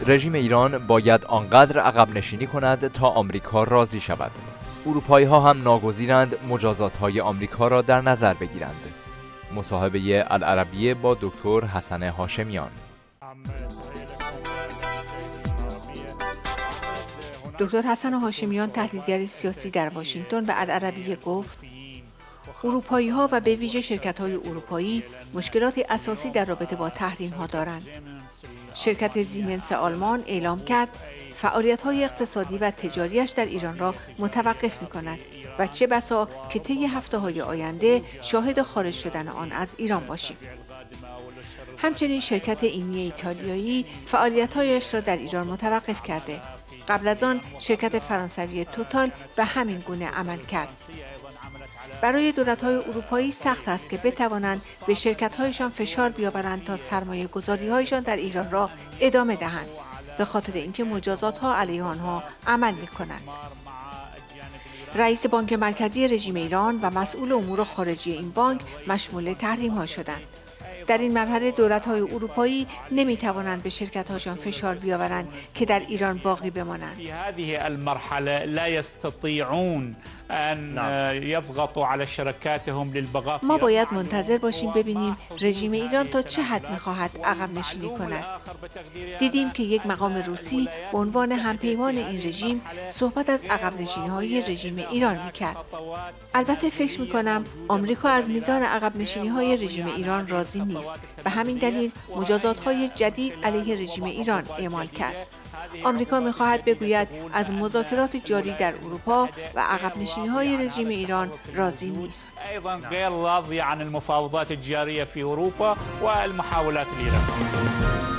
رژیم ایران باید آنقدر عقب نشینی کند تا آمریکا راضی شود. اروپایی ها هم ناگزیرند مجازات های آمریکا را در نظر بگیرند. مصاحبه العربیه با دکتر حسن هاشمیان. دکتر حسن هاشمیان، تحلیلگر سیاسی در واشنگتن، به العربیه گفت اروپایی ها و به ویژه شرکت های اروپایی مشکلات اساسی در رابطه با تحریم ها دارند. شرکت زیمنس آلمان اعلام کرد فعالیت‌های اقتصادی و تجاریش در ایران را متوقف می‌کند و چه بسا که طی هفته‌های آینده شاهد خارج شدن آن از ایران باشیم. همچنین شرکت اینی ایتالیایی فعالیت‌هایش را در ایران متوقف کرده. قبل از آن شرکت فرانسوی توتال به همین گونه عمل کرد. برای دولت‌های اروپایی سخت است که بتوانند به شرکت‌هایشان فشار بیاورند تا سرمایه‌گذاری‌هایشان در ایران را ادامه دهند، به خاطر اینکه مجازات‌ها علیه آنها عمل می‌کنند. رئیس بانک مرکزی رژیم ایران و مسئول امور خارجی این بانک مشمول تحریم‌ها شدند. در این مرحله دولت‌های اروپایی نمی‌توانند به شرکت‌هاشان فشار بیاورند که در ایران باقی بمانند. في هذه المرحلة لا يستطيعون أن يضغطوا على شركاتهم للبقاء. ما باید منتظر باشیم ببینیم رژیم ایران تا چه حد می‌خواهد عقب نشینی کند. دیدیم که یک مقام روسی به عنوان همپیمان این رژیم صحبت از عقب نشینی‌های رژیم ایران می‌کرد. البته فکر می‌کنم آمریکا از میزان عقب نشینی‌های رژیم ایران راضی نیست. به همین دلیل مجازات‌های جدید علیه رژیم ایران اعمال کرد. آمریکا می‌خواهد بگوید از مذاکرات جاری در اروپا و عقب نشینی‌های رژیم ایران راضی نیست. أيضاً غير راضي عن المفاوضات الجارية في أوروبا والمحاولات الإيرانية.